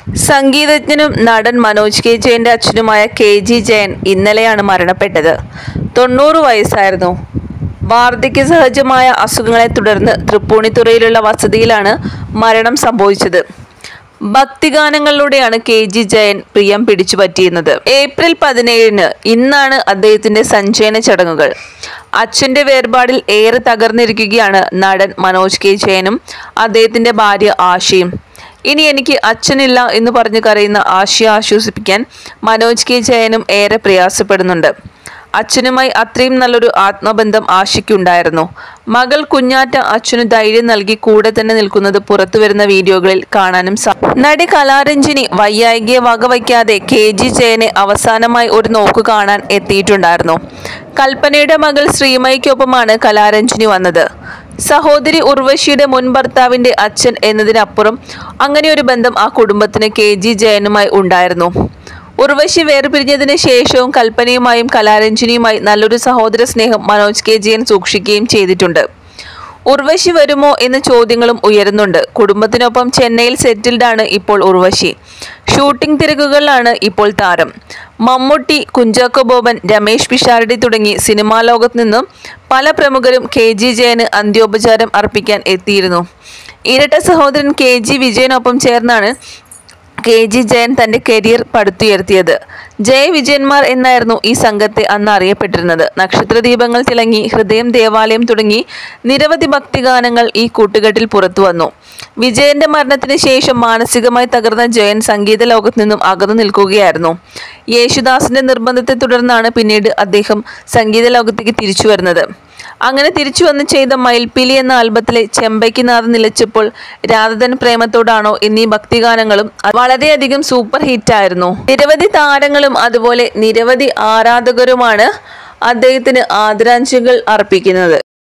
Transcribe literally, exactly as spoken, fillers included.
സംഗീതജ്ഞനും നടൻ മനോജ് കെ ജയന്റെ അച്ഛനുമായ കെ ജി ജയൻ ഇന്നലെയാണ് മരണപ്പെട്ടത്. തൊണ്ണൂറ് വയസ്സായിരുന്നു. വാർദ്ധക്യ സഹജമായ അസുഖങ്ങളെ തുടർന്ന് തൃപ്പൂണിത്തുറയിലുള്ള വസതിയിലാണ് മരണം സംഭവിച്ചത്. ഭക്തിഗാനങ്ങളിലൂടെയാണ് കെ ജി ജയൻ പ്രിയം പിടിച്ചുപറ്റിയിരുന്നത്. ഏപ്രിൽ പതിനേഴിന് ഇന്നാണ് അദ്ദേഹത്തിന്റെ സഞ്ചയന ചടങ്ങുകൾ. അച്ഛന്റെ വേർപാടിൽ ഏറെ തകർന്നിരിക്കുകയാണ് നടൻ മനോജ് കെ ജയനും അദ്ദേഹത്തിന്റെ ഭാര്യ ആശയും. ഇനി എനിക്ക് അച്ഛനില്ല എന്ന് പറഞ്ഞു കരയുന്ന ആശയെ ആശ്വസിപ്പിക്കാൻ മനോജ് കെ ജയനും ഏറെ പ്രയാസപ്പെടുന്നുണ്ട്. അച്ഛനുമായി അത്രയും നല്ലൊരു ആത്മബന്ധം ആശയ്ക്കുണ്ടായിരുന്നു. മകൾ കുഞ്ഞാറ്റ അച്ഛനു ധൈര്യം നൽകി കൂടെ തന്നെ നിൽക്കുന്നത് പുറത്തു വരുന്ന വീഡിയോകളിൽ കാണാനും സാധിക്കും. നടി കലാരഞ്ജിനി വയ്യായികയെ വകവയ്ക്കാതെ കെ ജി ജയനെ അവസാനമായി ഒരു നോക്കു കാണാൻ എത്തിയിട്ടുണ്ടായിരുന്നു. കൽപ്പനയുടെ മകൾ ശ്രീമയ്ക്കൊപ്പമാണ് കലാരഞ്ജിനി വന്നത്. സഹോദരി ഉർവശിയുടെ മുൻ ഭർത്താവിന്റെ അച്ഛൻ എന്നതിനപ്പുറം അങ്ങനെ ഒരു ബന്ധം ആ കുടുംബത്തിന് കെ ജി ജയനുമായി ഉണ്ടായിരുന്നു. ഉർവശി വേർപിരിഞ്ഞതിന് ശേഷവും കൽപ്പനയുമായും കലാരഞ്ജിനിയുമായി നല്ലൊരു സഹോദര സ്നേഹം മനോജ് കെ ജയൻ സൂക്ഷിക്കുകയും ചെയ്തിട്ടുണ്ട്. ഉർവശി വരുമോ എന്ന ചോദ്യങ്ങളും ഉയരുന്നുണ്ട്. കുടുംബത്തിനൊപ്പം ചെന്നൈയിൽ സെറ്റിൽഡാണ് ഇപ്പോൾ ഉർവശി. ഷൂട്ടിംഗ് തിരക്കുകളിലാണ് ഇപ്പോൾ താരം. മമ്മൂട്ടി, കുഞ്ചാക്കോ ബോബൻ, രമേശ് പിഷാരടി തുടങ്ങി സിനിമാ ലോകത്ത് നിന്നും പല പ്രമുഖരും കെ ജി ജയന് അന്ത്യോപചാരം അർപ്പിക്കാൻ എത്തിയിരുന്നു. ഇരട്ട സഹോദരൻ കെ ജി വിജയനൊപ്പം ചേർന്നാണ് കെ ജി ജയൻ തന്റെ കരിയർ പടുത്തുയർത്തിയത്. ജയ വിജയന്മാർ എന്നായിരുന്നു ഈ സംഘത്തെ അന്ന് അറിയപ്പെട്ടിരുന്നത്. നക്ഷത്രദീപങ്ങൾ തിളങ്ങി, ഹൃദയം ദേവാലയം തുടങ്ങി നിരവധി ഭക്തിഗാനങ്ങൾ ഈ കൂട്ടുകെട്ടിൽ പുറത്തു വന്നു. വിജയന്റെ മരണത്തിന് ശേഷം മാനസികമായി തകർന്ന ജയൻ സംഗീത ലോകത്ത് നിന്നും അകന്നു നിൽക്കുകയായിരുന്നു. യേശുദാസിന്റെ നിർബന്ധത്തെ തുടർന്നാണ് പിന്നീട് അദ്ദേഹം സംഗീത ലോകത്തേക്ക് തിരിച്ചു വരുന്നത്. അങ്ങനെ തിരിച്ചു വന്ന് ചെയ്ത മയിൽപ്പീലി എന്ന ആൽബത്തിലെ ചെമ്പയ്ക്ക് നാദം നിലച്ചപ്പോൾ, രാധതൻ പ്രേമത്തോടാണോ എന്നീ ഭക്തിഗാനങ്ങളും വളരെയധികം സൂപ്പർ ഹിറ്റായിരുന്നു. നിരവധി താരങ്ങളും അതുപോലെ നിരവധി ആരാധകരുമാണ് അദ്ദേഹത്തിന് ആദരാഞ്ജലികൾ അർപ്പിക്കുന്നത്.